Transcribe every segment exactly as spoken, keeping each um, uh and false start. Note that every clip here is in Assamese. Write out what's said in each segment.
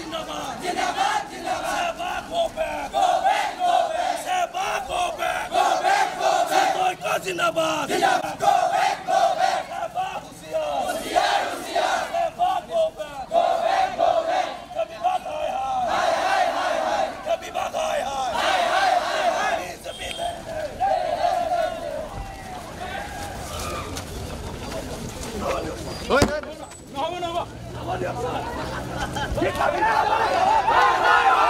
Zindabad! Go back, go back! Sabah Husia! Husia, Husia! Sabah go back! Go back, go back! Kabhi baat hai hai! Hai hai hai hai! Kabhi baat hai hai! Hai hai hai hai! Please be there! Oi! No, no, no! Ye kabhi hai hai hai!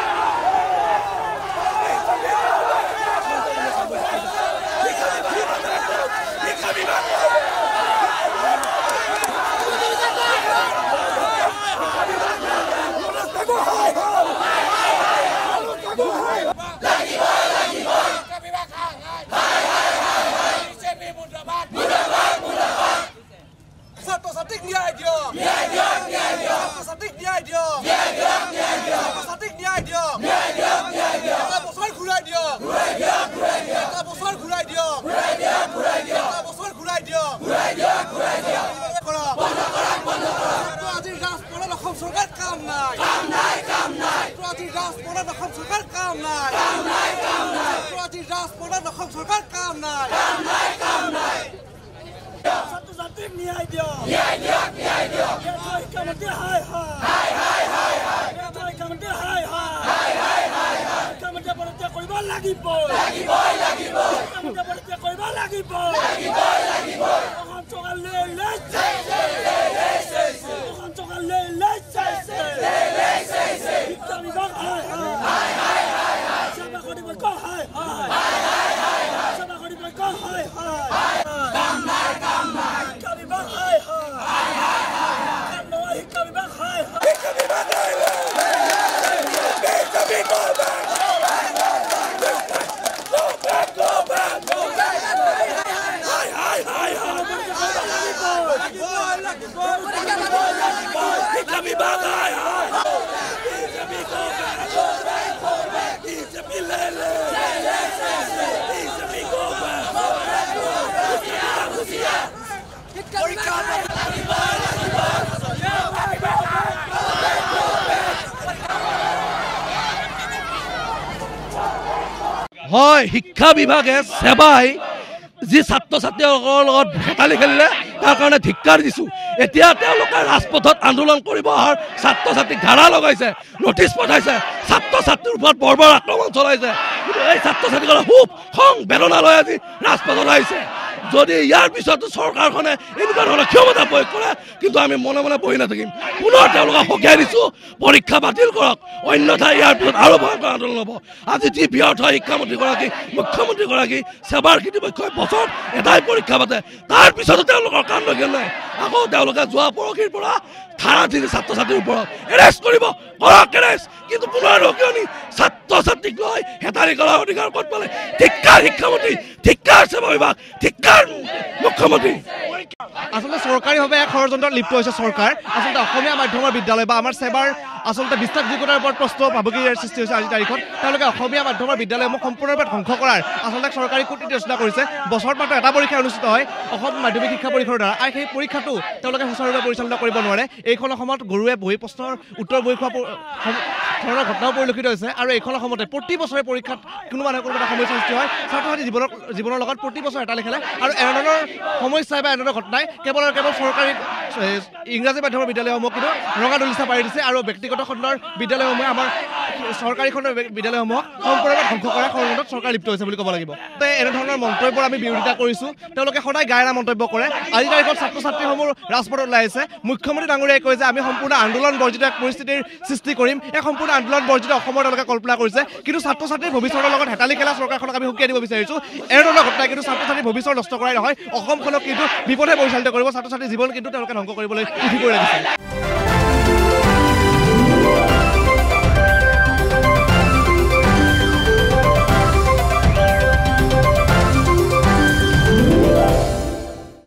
হয় শিক্ষা বিভাগে সেবাই যি ছাত্ৰ ছাত্ৰীসকলৰ লগত ভেটালি খেলিলে তাৰ কাৰণে ধিক্কাৰ দিছোঁ। এতিয়া তেওঁলোকে ৰাজপথত আন্দোলন কৰিব অহাৰ ছাত্ৰ ছাত্ৰীক ধাৰা লগাইছে, নটিচ পঠাইছে, ছাত্ৰ ছাত্ৰীৰ ওপৰত বৰ্বৰ আক্ৰমণ চলাইছে। কিন্তু এই ছাত্ৰ ছাত্ৰীসকলে খুব খং বেদনা লৈ আজি ৰাজপথত আহিছে। যদি ইয়াৰ পিছতো চৰকাৰখনে এনেকুৱা ধৰণৰ ক্ষমতা প্ৰয়োগ কৰে কিন্তু আমি মনে মনে বহি নাথাকিম। পুনৰ তেওঁলোকক সকীয়াই দিছোঁ, পৰীক্ষা বাতিল কৰক, অন্যথা ইয়াৰ পিছত আৰু ভয়ংকৰ আন্দোলন হ'ব। আজি যি ব্যৰ্থ শিক্ষামন্ত্ৰীগৰাকী মুখ্যমন্ত্ৰীগৰাকী সেৱাৰ কৰ্তৃপক্ষই বছৰত এটাই পৰীক্ষা পাতে, তাৰ পিছতো তেওঁলোকৰ কাণ্ড জ্ঞান নাই। আকৌ তেওঁলোকে যোৱা পৰহিৰ পৰা থানা দিছে ছাত্ৰ ছাত্ৰীৰ ওপৰত, এৰেষ্ট কৰিব কৰক এৰেষ্ট, কিন্তু পুনৰ ৰকিয়নি ছাত্ৰ ছাত্ৰীক লৈ হেতালি কৰাৰ অধিকাৰ ক'ত পালে? ধিক্কাৰ শিক্ষামন্ত্ৰী, ধিক্কাৰ সেৱা বিভাগ, ধিক্কাৰ মুখ্যমন্ত্ৰী। আচলতে চৰকাৰীভাৱে এক ষড়যন্ত্ৰত লিপ্ত হৈছে চৰকাৰ। আচলতে অসমীয়া মাধ্যমৰ বিদ্যালয় বা আমাৰ সেৱাৰ আচলতে বিশ্বাসযোগ্যতাৰ ওপৰত প্ৰশ্ন ভাবুকিৰ সৃষ্টি হৈছে আজিৰ তাৰিখত। তেওঁলোকে অসমীয়া মাধ্যমৰ বিদ্যালয়সমূহ সম্পূৰ্ণৰূপে ধ্বংস কৰাৰ আচলতে চৰকাৰী কূটনীতি ৰচনা কৰিছে। বছৰত মাত্ৰ এটা পৰীক্ষা অনুষ্ঠিত হয় অসম মাধ্যমিক শিক্ষা পৰিষদৰ দ্বাৰা, আৰু সেই পৰীক্ষাটো তেওঁলোকে সুচাৰুৰূপে পৰিচালনা কৰিব নোৱাৰে। এইখন অসমত গৰুৱে বহি প্ৰশ্নৰ উত্তৰ বহি খোৱা ধৰণৰ ঘটনাও পৰিলক্ষিত হৈছে। আৰু এইখন অসমতে প্ৰতি বছৰে পৰীক্ষাত কোনোবা নহয় কোনোবা এটা সমস্যাৰ সৃষ্টি হয়। ছাত্ৰ ছাত্ৰী জীৱনৰ জীৱনৰ লগত প্ৰতি বছৰে হেতালি খেলে, আৰু এনেধৰণৰ সমস্যাই বা এনেধৰণৰ ঘটনাই কেৱল আৰু কেৱল চৰকাৰী ইংৰাজী মাধ্যমৰ বিদ্যালয়সমূহ কিন্তু ৰঙা দলিচা পাৰি দিছে, আৰু ব্যক্তিগত খণ্ডৰ বিদ্যালয়সমূহে আমাৰ চৰকাৰী খণ্ডৰ বিদ্যালয়সমূহক সম্পূৰ্ণৰূপে ধ্বংস কৰা ষড়যন্ত্ৰত চৰকাৰ লিপ্ত হৈছে বুলি ক'ব লাগিব। এনেধৰণৰ মন্তব্যৰ আমি বিৰোধিতা কৰিছোঁ। তেওঁলোকে সদায় গায়েৰা মন্তব্য কৰে। আজিৰ তাৰিখত ছাত্ৰ ছাত্ৰীসমূহ ৰাজপথত ওলাই আহিছে। মুখ্যমন্ত্ৰী ডাঙৰীয়াই কয় যে আমি সম্পূৰ্ণ আন্দোলন বৰ্জিত এক পৰিস্থিতিৰ সৃষ্টি কৰিম, এক সম্পূৰ্ণ আন্দোলন বৰ্জিত অসমৰ তেওঁলোকে কল্পনা কৰিছে। কিন্তু ছাত্ৰ ছাত্ৰীৰ ভৱিষ্যতৰ লগত হেতালি খেলা চৰকাৰখনক আমি সুকীয়াই দিব বিচাৰিছোঁ। এনেধৰণৰ ঘটনাই কিন্তু ছাত্ৰ ছাত্ৰীৰ ভৱিষ্যত নষ্ট কৰাই নহয়, অসমখনক কিন্তু বিপদে পৰিচালিত কৰিব, ছাত্ৰ ছাত্ৰীৰ জীৱন কিন্তু তেওঁলোকে ধ্বংস কৰিবলৈ উঠি পৰি লাগিছে।